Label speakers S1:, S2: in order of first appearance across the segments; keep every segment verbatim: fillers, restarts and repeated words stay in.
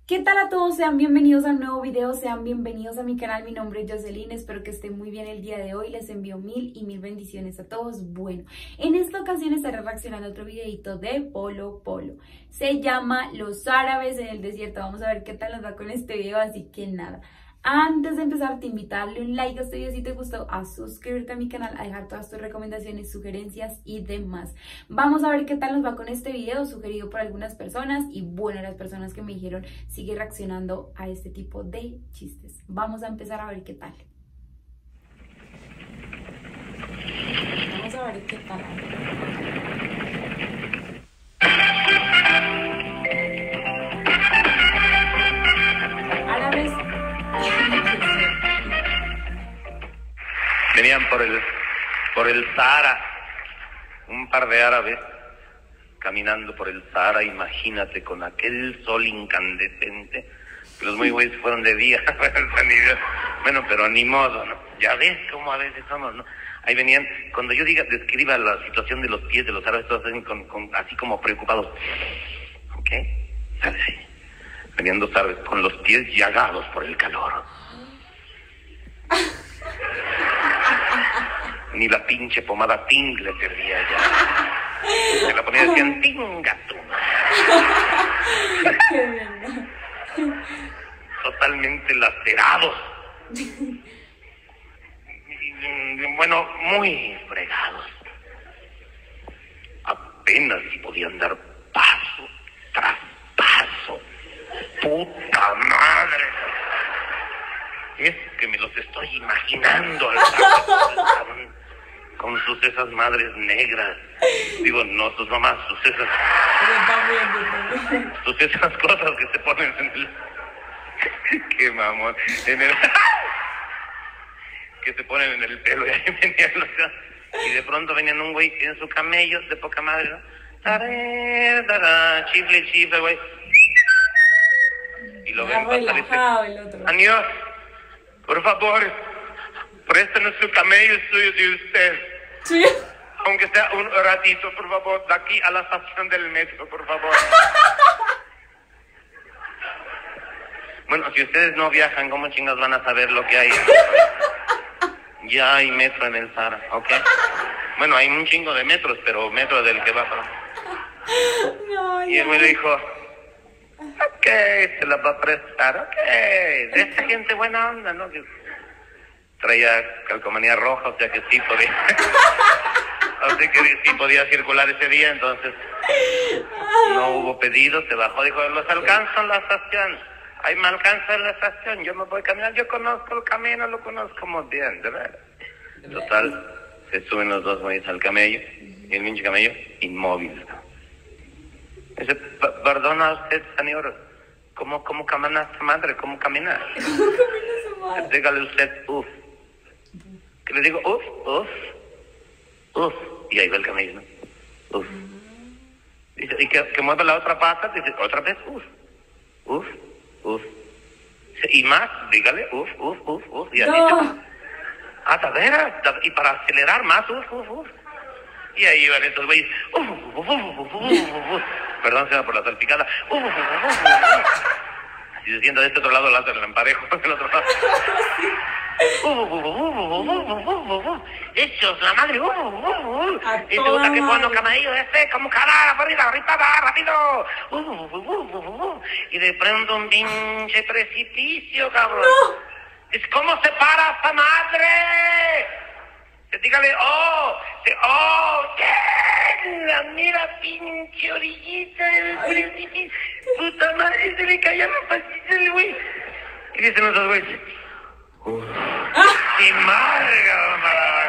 S1: ¿Qué tal a todos? Sean bienvenidos a un nuevo video, sean bienvenidos a mi canal. Mi nombre es Jocelyn, espero que estén muy bien el día de hoy. Les envío mil y mil bendiciones a todos. Bueno, en esta ocasión estaré reaccionando a otro videito de Polo Polo. Se llama Los Árabes en el Desierto. Vamos a ver qué tal nos va con este video, así que nada. Antes de empezar, te invito a darle un like a este video si te gustó, a suscribirte a mi canal, a dejar todas tus recomendaciones, sugerencias y demás. Vamos a ver qué tal nos va con este video, sugerido por algunas personas y bueno, las personas que me dijeron sigue reaccionando a este tipo de chistes. Vamos a empezar a ver qué tal. Vamos a ver qué tal. Árabes.
S2: Venían por el, por el Sahara, un par de árabes caminando por el Sahara, imagínate, con aquel sol incandescente. Los muy güeyes fueron de día, bueno, pero ni modo, ¿no? Ya ves cómo a veces somos, ¿no? Ahí venían, cuando yo diga, describa la situación de los pies de los árabes, todos hacen con, con, así como preocupados. ¿Ok? Sale ahí. Venían dos árabes con los pies llagados por el calor. Ni la pinche pomada Ting le servía ya. Se la ponía y decían, Tinga tu madre. Totalmente lacerados. Bueno, muy fregados. Apenas si podían dar paso tras paso. ¡Puta madre! Es que me los estoy imaginando al cabrón, con sus esas madres negras. Digo, no, sus mamás, sus esas... Sus esas cosas que se ponen en el... ¡Qué mamón! En el... que se ponen en el pelo y ahí venían los... Y de pronto venían un güey en su camello de poca madre, ¿no? Chifle, chifle, güey. Y lo ven pasar este... Adiós. Por favor, préstenos su camello suyo de usted. Sí. Aunque sea un ratito, por favor, de aquí a la estación del metro, por favor. Bueno, si ustedes no viajan, ¿cómo chingas van a saber lo que hay? Ya hay metro en el Sahara, ¿ok? Bueno, hay un chingo de metros, pero metro del que va para... No, y él me dijo... Ok, se la va a prestar, ok. De esta gente buena onda, ¿no? Que traía calcomanía roja, o sea que sí podía. Así que sí podía circular ese día, entonces no hubo pedido, se bajó, dijo, los alcanzo en la estación. Ahí me alcanza en la estación, yo me voy a caminar, yo conozco el camino, lo conozco muy bien, de verdad. Total, se suben los dos güeyes al camello, y el pinche camello, inmóvil. Dice, perdona usted, señor, ¿cómo, cómo camina su madre? ¿Cómo camina? ¿Cómo camina su madre? Dígale usted, uff. Que le digo, uff, uff, uff. Y ahí va el camello, ¿no? Uff. Dice, y que, que mueve la otra pata, dice, otra vez, uff, uff, uff. Y más, dígale, uff, uff, uff, uff. Y así no. Se... Ah, ¿de veras? Y para acelerar más, uff, uff, uff. Y ahí iban estos güeyes, uff, uff, uff, uff, uff, uff. Perdón, se va por la salpicada. Uh, uh, uh, uh, uh. Así se sienta de este otro lado, la otra, el emparejo del otro lado. Uh, uh, uh, uh, uh, uh, uh, uh. Eso es la madre. Uh, uh, uh. Y te gusta que cuando camello este, como cara, arriba, arriba, rápido. Uh, uh, uh, uh, uh. Y de pronto un pinche precipicio, cabrón. No. Es como se para esta madre. Dígale, oh, oh, la mira pinche orillita del precipicio. Puta madre, se le caía la pastilla del güey. Y dicen los dos güeyes, uff, ¡y marga,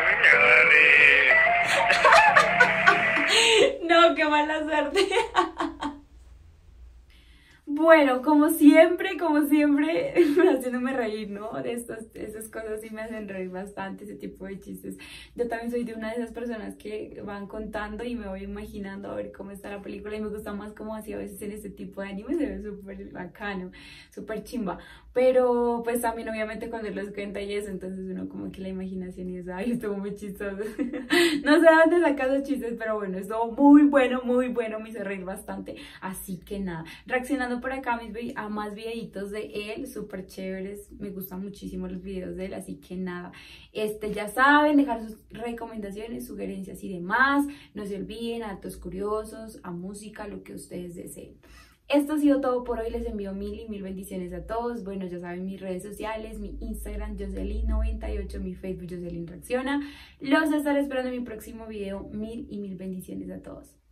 S2: madre!
S1: No, qué mala suerte. Bueno, como siempre, como siempre, haciéndome reír, ¿no? De estas, esas cosas sí me hacen reír bastante, ese tipo de chistes. Yo también soy de una de esas personas que van contando y me voy imaginando a ver cómo está la película y me gusta más como así a veces en este tipo de anime, se ve súper bacano, súper chimba. Pero pues también obviamente cuando los cuenta y eso, entonces uno como que la imaginación y eso, ay, estuvo muy chistoso. No sé de dónde sacar los chistes, pero bueno, estuvo muy bueno, muy bueno, me hizo reír bastante. Así que nada, reaccionando por por acá a, mis, a más videitos de él, súper chéveres, me gustan muchísimo los videos de él, así que nada, este, ya saben, dejar sus recomendaciones, sugerencias y demás, no se olviden, a datos curiosos, a música, lo que ustedes deseen. Esto ha sido todo por hoy, les envío mil y mil bendiciones a todos. Bueno, ya saben mis redes sociales, mi Instagram Jocelyn noventa y ocho, mi Facebook Jocelyn Reacciona. Los estaré esperando en mi próximo video, mil y mil bendiciones a todos.